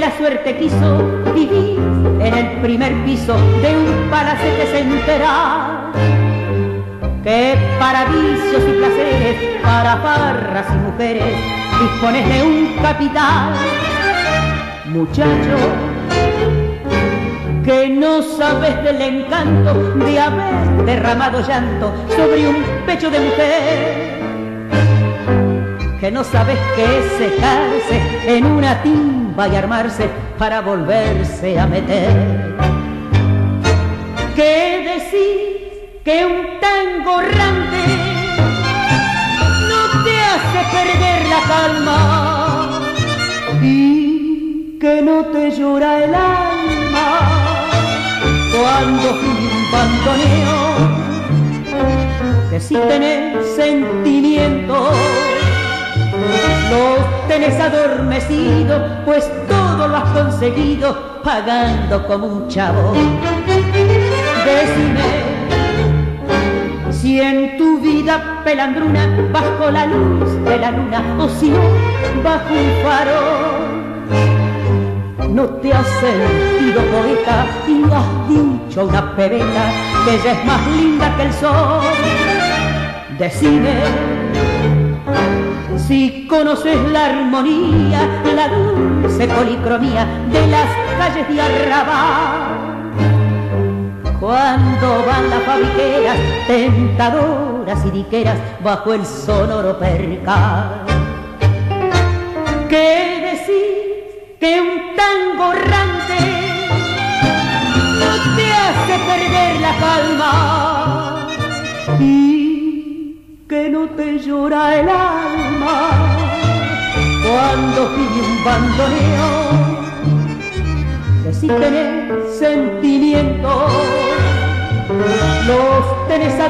la suerte quiso vivir en el primer piso de un palacete central, que para vicios y placeres, para farras y mujeres, dispones de un capital. Muchacho, que no sabes del encanto de haber derramado llanto sobre un pecho de mujer, que no sabes qué es secarse en una timba y armarse para volverse a meter. ¿Qué decís que un tango errante no te hace perder la calma y que no te llora el alma cuando fui un bandoneón? Que si tenés sentimientos los tenés adormecidos, pues todo lo has conseguido pagando como un chavo. Decime si en tu vida pelandruna, bajo la luz de la luna, o si no, bajo un farol, no te has sentido poeta y has dicho a una pebeta que ella es más linda que el sol. Decime si conoces la armonía, la dulce policromía de las calles de arrabal, cuando van las fabriqueras tentadoras y diqueras bajo el sonoro percal. ¿Qué decís que un tango errante no te hace perder la calma y que no te llora el alma cuando pide un bandoneón? Que si tenés sentimientos los tenés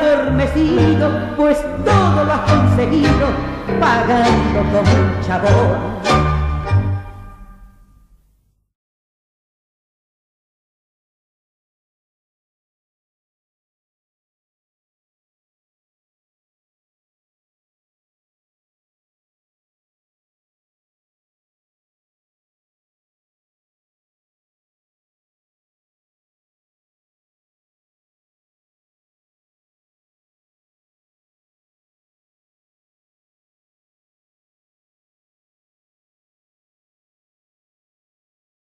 adormecidos, pues todo lo has conseguido pagando como un chabón.